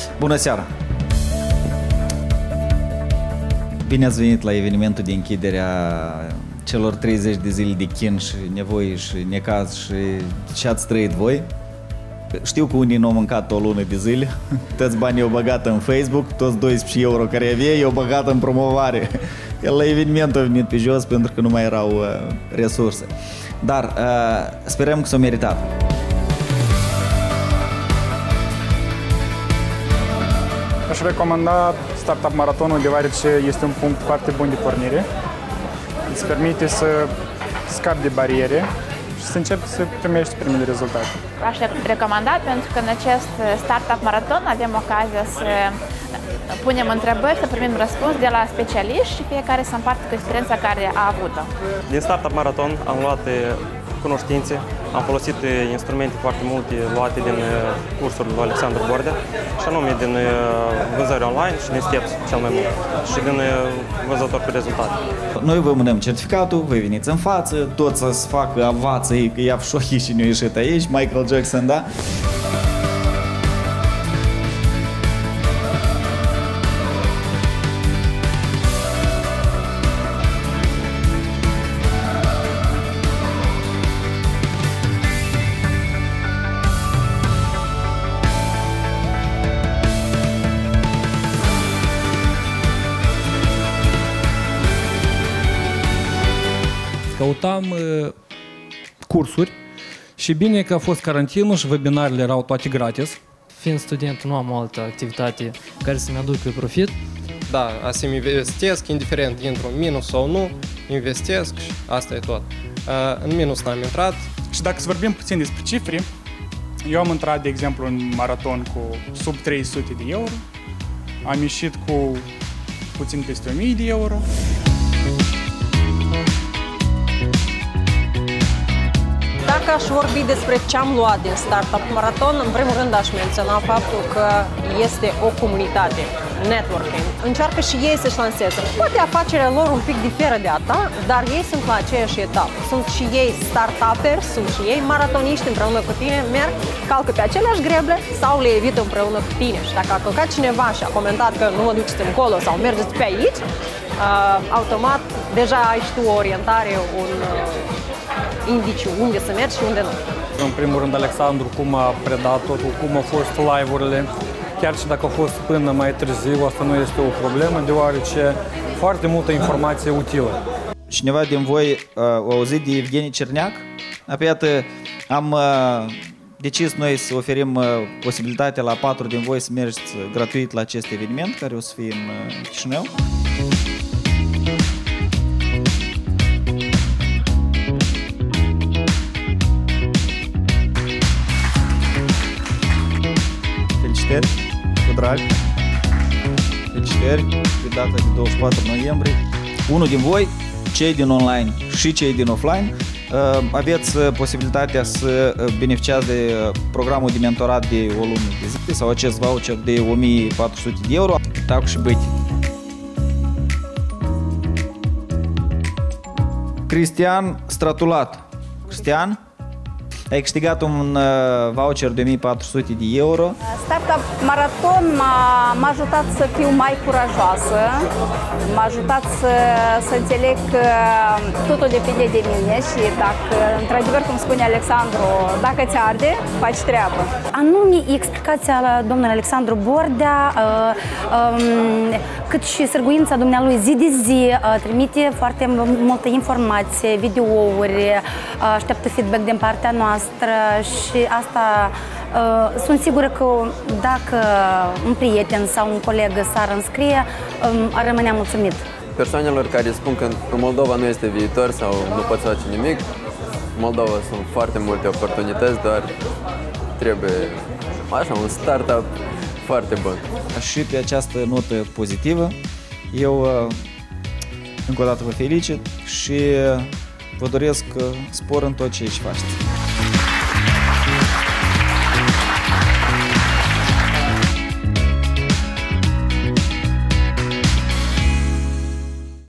Bună seara! Bine ați venit la evenimentul de închidere a celor 30 de zile de chin și nevoi și necaz și ce ați trăit voi. Știu că unii n-au mâncat o lună de zile, toți banii i-au băgat în Facebook, toți 12 euro care avea i-au băgat în promovare. El la eveniment a venit pe jos pentru că nu mai erau resurse. Dar sperăm că s-au meritat. Aș recomanda Startup Maratonul deoarece este un punct foarte bun de pornire. Îți permite să scapi de bariere și să începi să primești primele rezultate. Aș recomanda pentru că în acest Startup Maraton avem ocazia să punem întrebări, să primim răspuns de la specialiști și fiecare să împartă cu experiența care a avut-o. Din Startup Maraton am luat cunoștințe, am folosit instrumente foarte multe luate din cursul lui Alexandru Bordea, și anume din vânzări online și din Steps cel mai mult, și din vânzători cu rezultate. Noi vă mânăm certificatul, voi veniți în față, toți să-ți facă avață, că ia șochi și ne-a ieșit aici, Michael Jackson, da? Căutam cursuri și bine că a fost carantinul și webinarele erau toate gratis. Fiind student, nu am o altă activitate care să-mi aducă profit. Da, să-mi investesc, indiferent intru în minus sau nu, investesc și asta e tot. În minus n-am intrat. Și dacă să vorbim puțin despre cifre, eu am intrat, de exemplu, în maraton cu sub 300 de euro, am ieșit cu puțin peste 1000 de euro. Dacă aș vorbi despre ce am luat din Startup Maraton, în primul rând aș menționa faptul că este o comunitate, networking. Încearcă și ei să-și lanseze. Poate afacerea lor un pic diferă de a ta, dar ei sunt la aceeași etapă. Sunt și ei startupperi, sunt și ei maratoniști împreună cu tine, merg, calcă pe aceleași greble sau le evită împreună cu tine. Și dacă a călcat cineva și a comentat că nu mă duceți încolo sau mergeți pe aici, automat deja ai și tu o orientare, un indiciu unde să mergi și unde nu. În primul rând, Alexandru, cum a predat totul, cum au fost live-urile. Chiar și dacă a fost până mai târziu, asta nu este o problemă, deoarece foarte multă informație utilă. Cineva din voi a auzit de Evgeni Cerneac? Iată, am decis noi să oferim posibilitatea la 4 din voi să mergeți gratuit la acest eveniment, care o să fie în Chișinău. Felicitări, cu drag. Felicitări pe data de 24 noiembrie. Unul din voi, cei din online și cei din offline, aveți posibilitatea să beneficiați de programul de mentorat de o lună de zile sau acest voucher de 1400 de euro. Tacu și băti. Cristian Stratulat. Cristian? Ai câștigat un voucher de 1400 de euro. Startup Maraton m-a ajutat să fiu mai curajoasă, m-a ajutat să înțeleg că totul depinde de mine și dacă, într-adevăr, cum spune Alexandru, dacă ți arde, faci treabă. Anume explicația la domnul Alexandru Bordea, cât și sârguința dumnealui zi de zi, trimite foarte multă informație, videouri, așteaptă feedback din partea noastră și asta sunt sigură că dacă un prieten sau un coleg s-ar înscrie, ar rămâne mulțumit. Persoanelor care spun că în Moldova nu este viitor sau nu poți face nimic, în Moldova sunt foarte multe oportunități, dar trebuie așa un startup foarte bun. Și pe această notă pozitivă, eu încă o dată vă felicit și vă doresc spor în tot ce faceți.